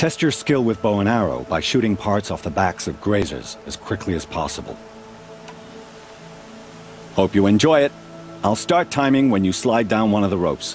Test your skill with bow and arrow by shooting parts off the backs of grazers as quickly as possible. Hope you enjoy it. I'll start timing when you slide down one of the ropes.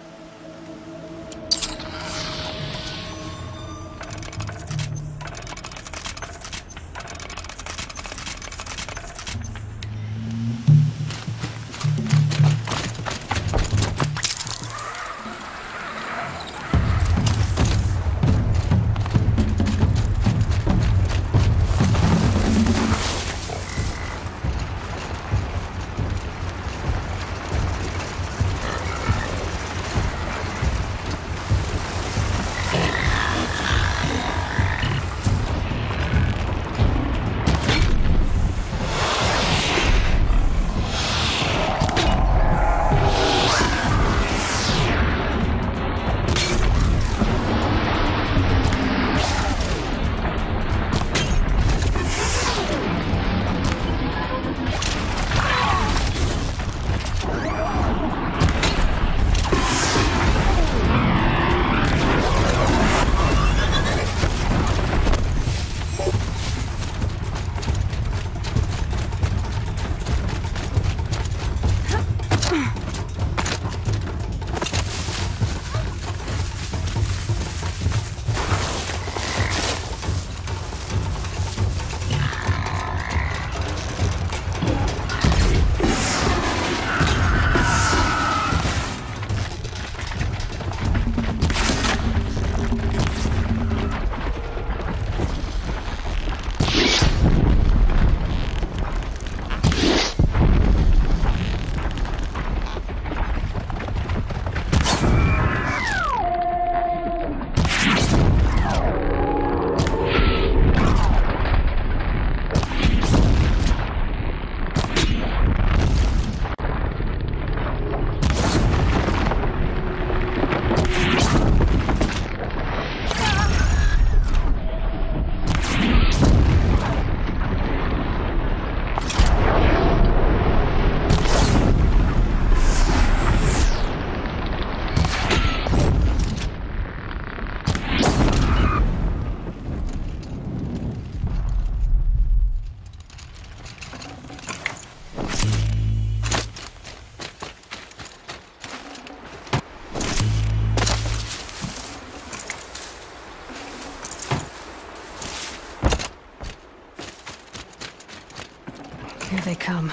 Here they come.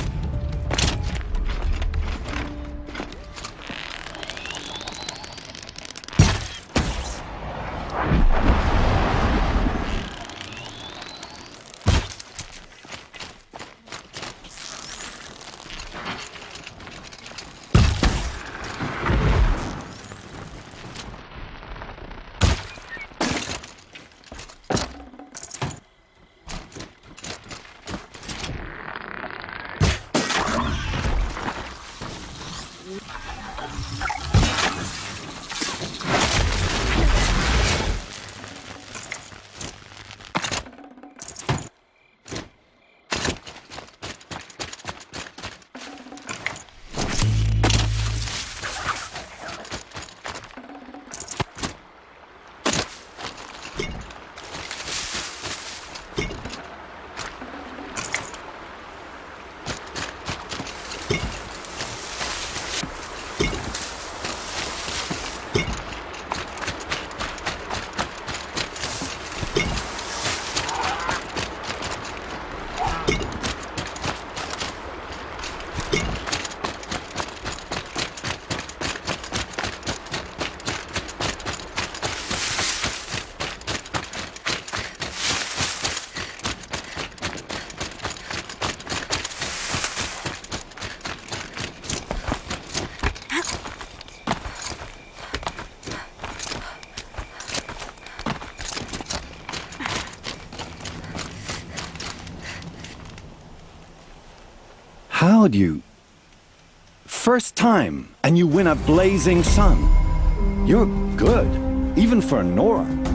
How'd you... First time, and you win a blazing sun. You're good, even for Nora.